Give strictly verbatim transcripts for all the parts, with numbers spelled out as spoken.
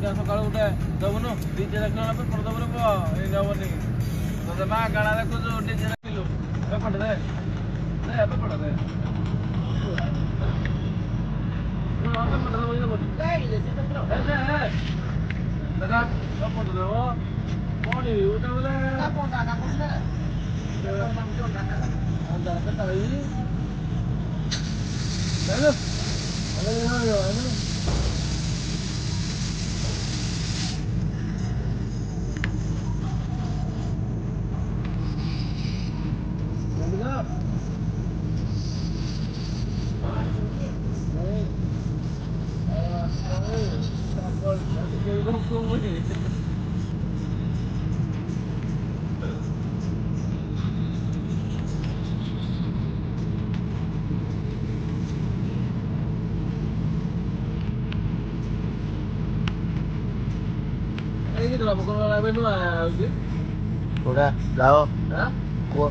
ସକାଳୁ ଗୋଟେ ଦବୁନୁ ଡିଜେ ଦେଖିଲା ପରେ ପଡ ଦବୁନୁ ପୁଅ ଏଇ ଦବନି ତତେ ମା ଗାଣା ଦେଖୁଛୁ ଡିଜେ ଦେଖିଲୁ ପଡ ଦେ ଦେ ଏବେ ପଡ ଦେ udah jauh gua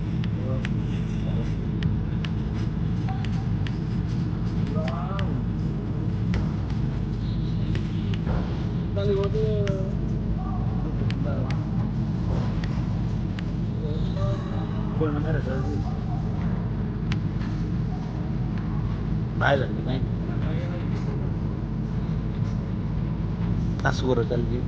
baik lagi nih tasur kali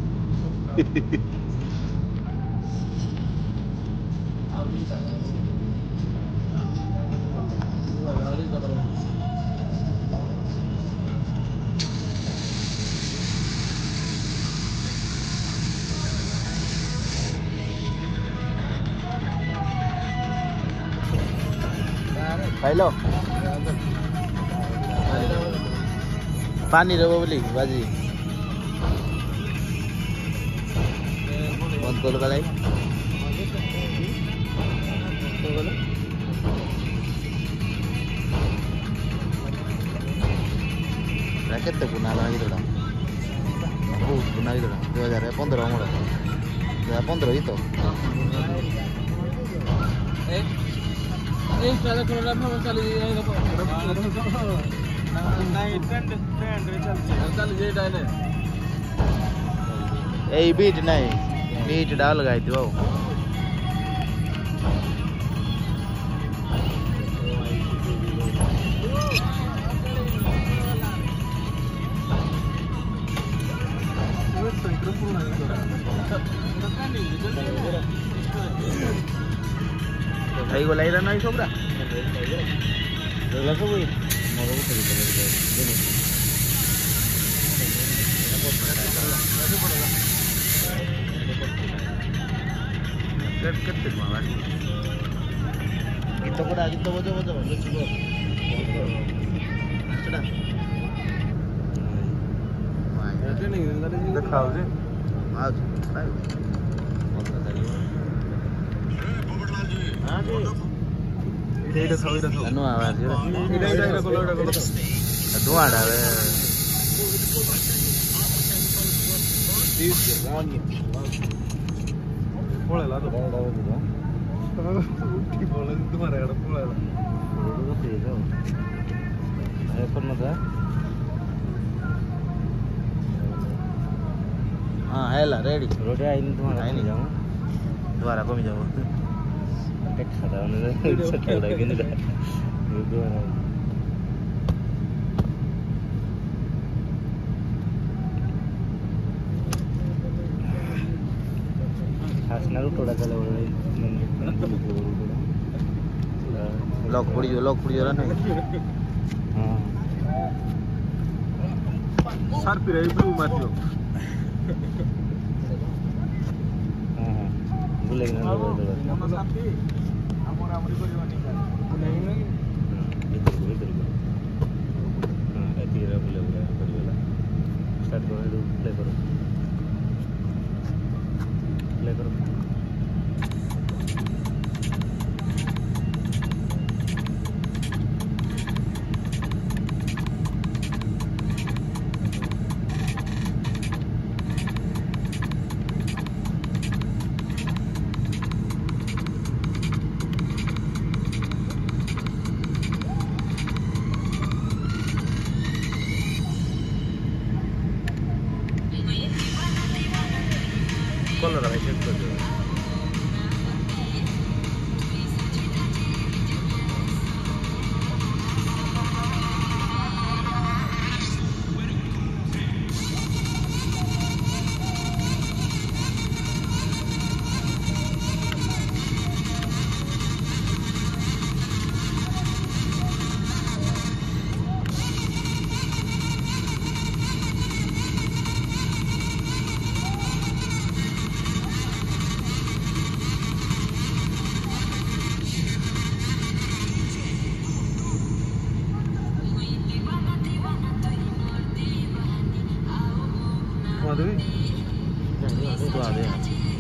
Hello. पानी रहो बोली बाजी बंद कर गलाई केते पुना लगी दड़ा बहुत पुना लगी दड़ा दो हजार पंद्रह मोड़ दो हजार पंद्रह ही तो एक साल थोड़ा ना चली जाए नहीं ट्रेंड ट्रेंड चलती है चल जे डाले ए बीट नहीं बीट डाल गई थी वो Ayo lahiran lagi sobra. Lalas ko eh. Moro ko pala talaga. Dito. Ket ket tek malah. Kita ko dah kita bojo bojo. Let's go. Sudah. Ada nih, ada nih. Dekat sih. आज एटा छ एटा छ नु आवाज यो एटा एटा एटा कोलो एटा कोलो दुआडा रे this one पोळेला तो उठी बोला तुम्हारे एटा पोळेला तो तेज हो है पर मजा हां हैला रेडी रोटी आई नहीं तुम्हारा आई नहीं जाऊं दोबारा को भी जाओ टेक खड़ा होने से खड़ा के नहीं ये दोबारा खासना रो थोड़ा चले बोले लॉक पड़ी जो लॉक पड़ी जरा नहीं हां सर पे रही ब्लू मारियो बुले ना लो मोनो साथी हमर हमरी करवानी नहीं नहीं इधर इधर हां एती रे बुले बुले करवेला स्टार्ट करो प्ले करो प्ले करो कलर भाई चेक कर दो Waduh, ini tuh ada ya.